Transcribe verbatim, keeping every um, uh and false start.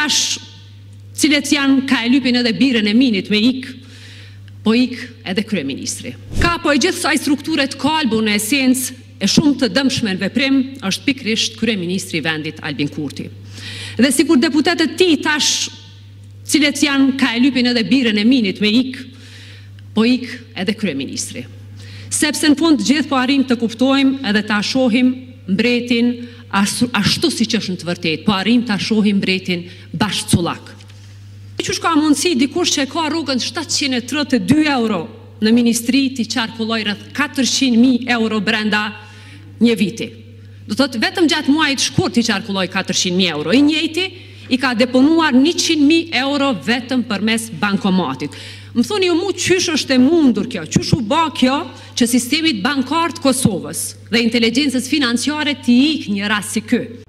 tash, cilët janë ka e lypin edhe birën e minit me ik, po ik edhe kryeministri. Ka po e gjithë saj strukturet kalbu në esencë e shumë të dëmshme në veprim është pikrisht kryeministri i vendit Albin Kurti. Dhe sikur deputetët ti tash, cilët janë ka e lypin edhe birën e minit me ik, po ik edhe kryeministri. Sepse në fund gjithë po arrim të kuptojmë edhe ta shohim mbretin ashtu si që është në të vërtet, po arrim ta shohim mbretin bashkëcullak. Qysh ka mundësi dikush që e ka rrogën shtatëqind e tridhjet e dy euro në ministri t'i qarkulloj rreth katërqind mijë euro brenda një viti. Do thotë vetëm gjatë muajit shkurt t'i qarkulloj katërqind mijë euro. I njëjti i ka deponuar njëqind mijë euro vetëm përmes bankomatit. Më thoni ju mu qysh është e mundur kjo, qysh u ba kjo që sistemit bankar të Kosovës dhe inteligjencës financiare t'i ik një rast si ky.